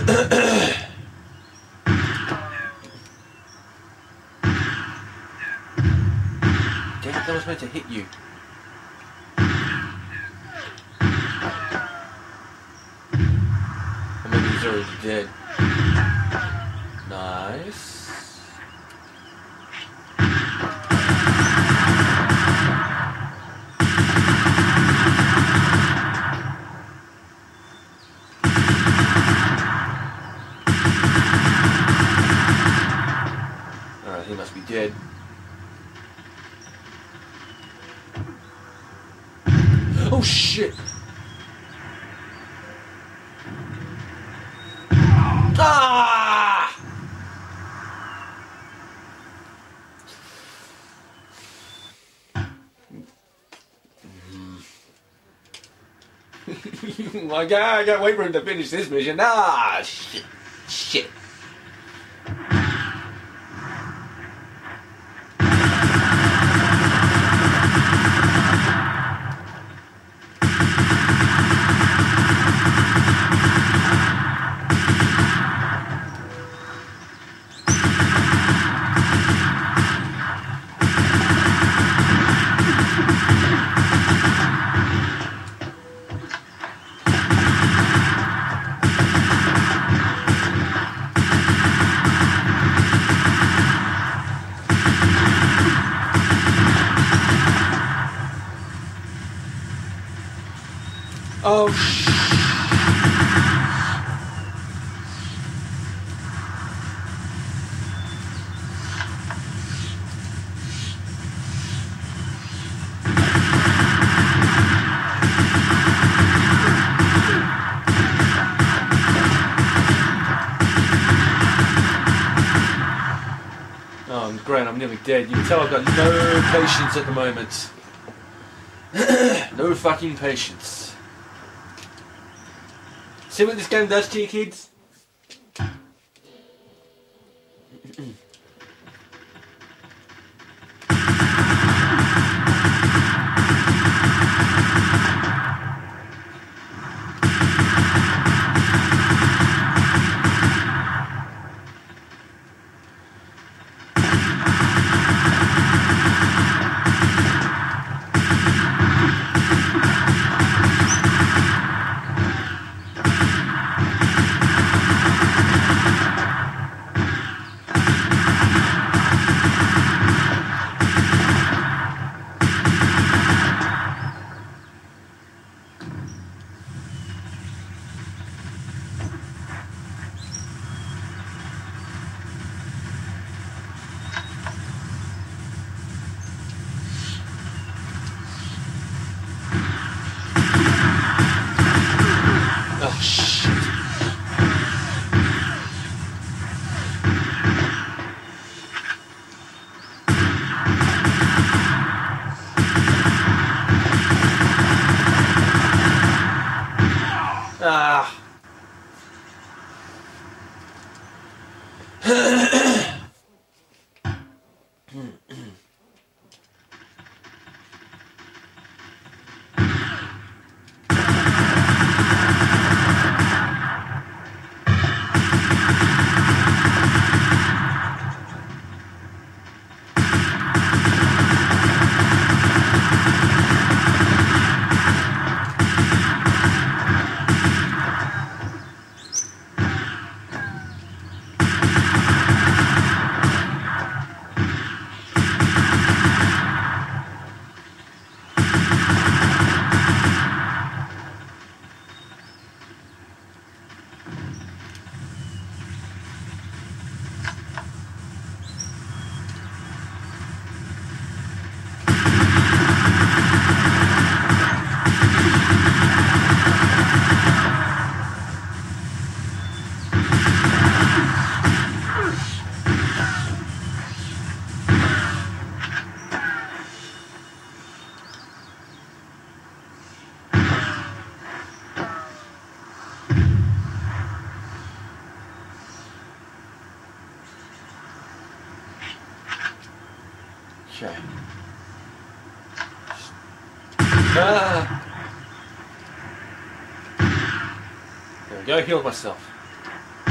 Damn it, that was meant to hit you. Or maybe he's already dead. Nice. Alright, he must be dead. Oh shit! Ah! I gotta wait for him to finish this mission. Ah, shit. Shit. Oh shit. Oh, great, I'm nearly dead. You can tell I've got no patience at the moment. No fucking patience. See what this game does to you, kids? Oh shit. Ah. Okay. There we go, heal myself.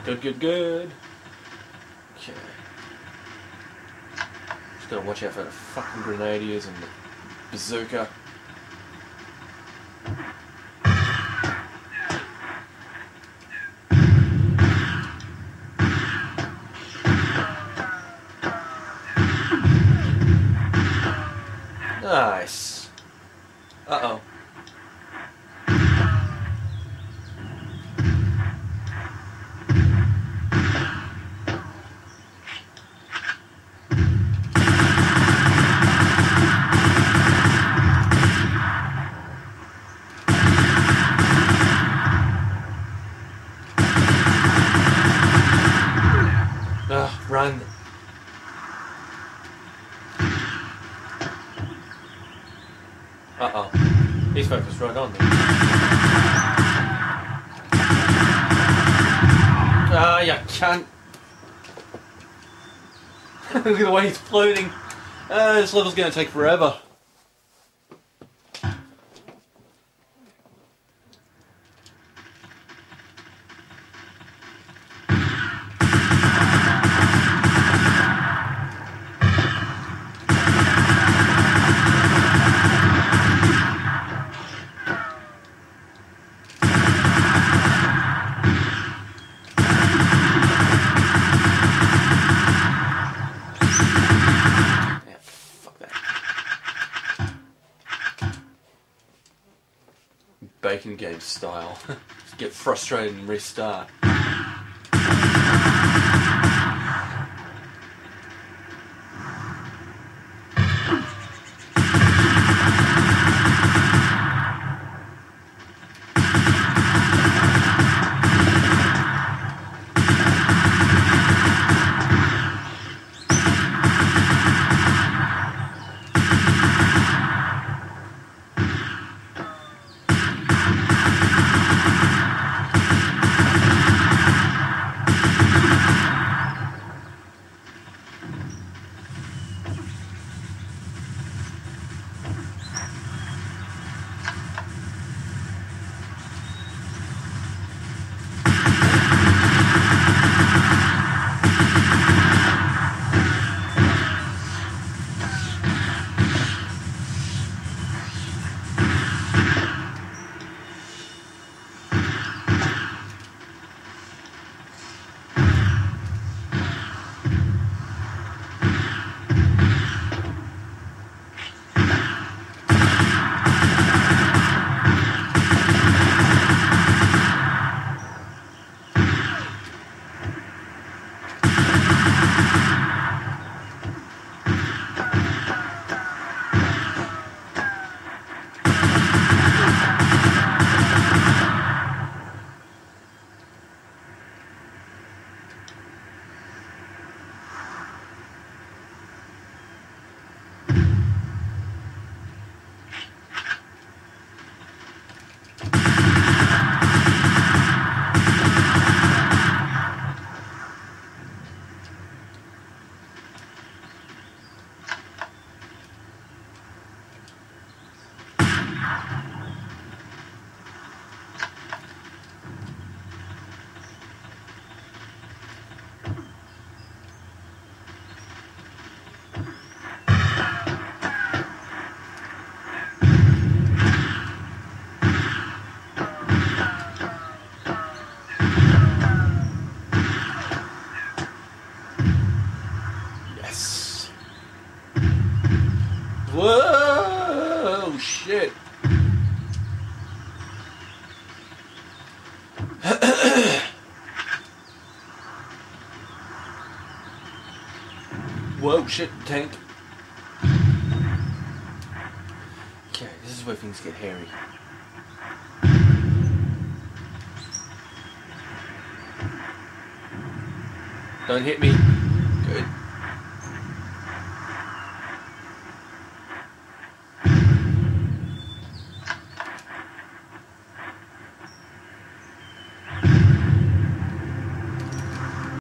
Good, good, good. Okay. Just gotta watch out for the fucking grenadiers and the bazooka. Nice. Uh-oh. Run. Uh-oh. He's focused right on me. Ah, you cunt. Look at the way he's floating. This level's gonna take forever. Bacon game style. Just get frustrated and restart. Whoa, shit. Whoa, shit, tank. Okay, this is where things get hairy. Don't hit me. Good.